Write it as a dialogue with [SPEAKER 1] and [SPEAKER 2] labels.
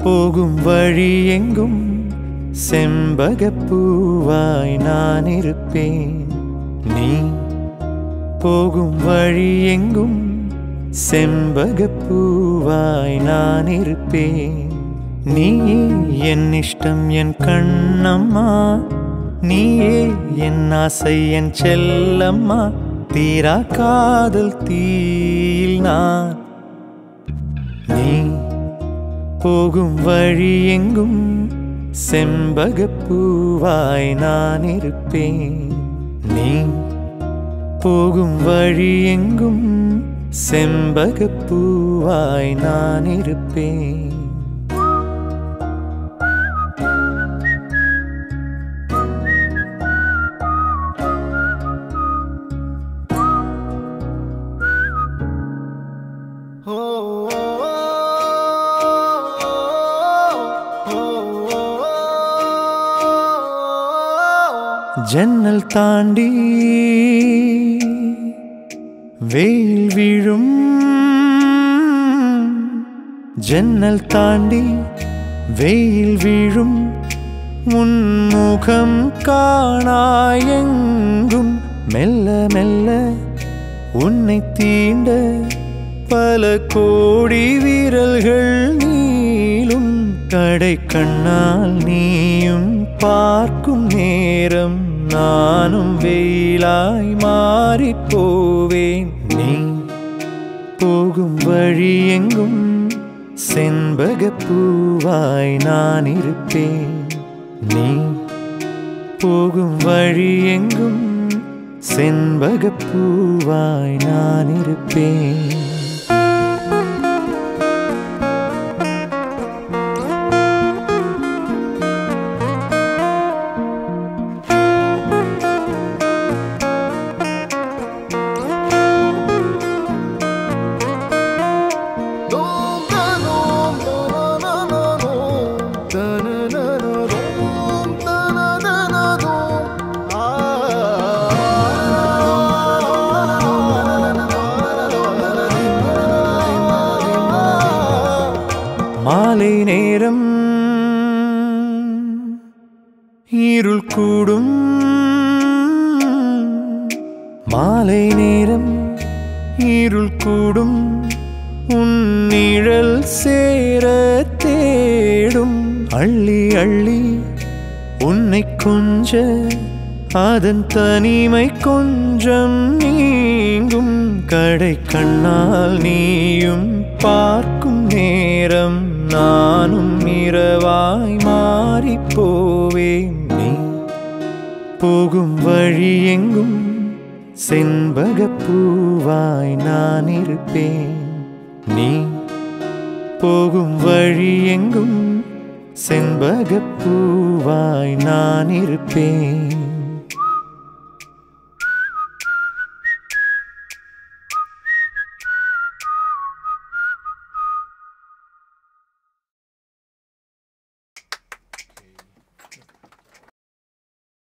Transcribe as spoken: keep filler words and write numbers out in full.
[SPEAKER 1] போகும் வழி எங்கும் செம்பகப்பூவாய் நான் இருப்பேன். நீ போகும் வழி எங்கும் செம்பகப்பூவாய் நான் இருப்பேன். நீ என் இஷ்டம் என் கண்ணம்மா, நீயே என் ஆசை என் செல்லம்மா. தீரா காதல் தீயில் நான். நீ போகும் வழி எங்கும் செம்பகப்பூவாய் நான் இருப்பேன். நீ போகும் வழி எங்கும் செம்பகப்பூவாய் நான் இருப்பேன். ஜன்னல் தாண்டி வெயில் விழும், ஜன்னல் தாண்டி வெயில் விழும். உன்முகம் காணாயெங்கும் மெல்ல மெல்ல உன்னை தீண்ட பல கோடி வீரல்கள் நீளும். கடை கண்ணால் நீயும் பார்க்கும் நேரம் நானும் வெயிலாய் மாறிப் போவேன். நீ போகும் வழி எங்கும் செண்பகப்பூவாய் நான் இருப்பேன். நீ போகும் வழி எங்கும் செண்பகப்பூவாய் நான் இருப்பேன். மாலை நேரம் இருள் கூடும், மாலை நேரம் இருள் கூடும். உன் நிழல் சேர தேடும். அள்ளி அள்ளி உன்னை கொஞ்ச அதன் தனிமை கொஞ்சம் நீங்கும். கடை கண்ணால் நீயும் பார்க்கும் நேரம் நானும் இரவாய் மாறிப் போவேன். நீ போகும் வழி எங்கும் செண்பகப்பூவாய் நான் இருப்பேன். நீ போகும் வழி எங்கும் செண்பகப்பூவாய் நான் இருப்பேன்.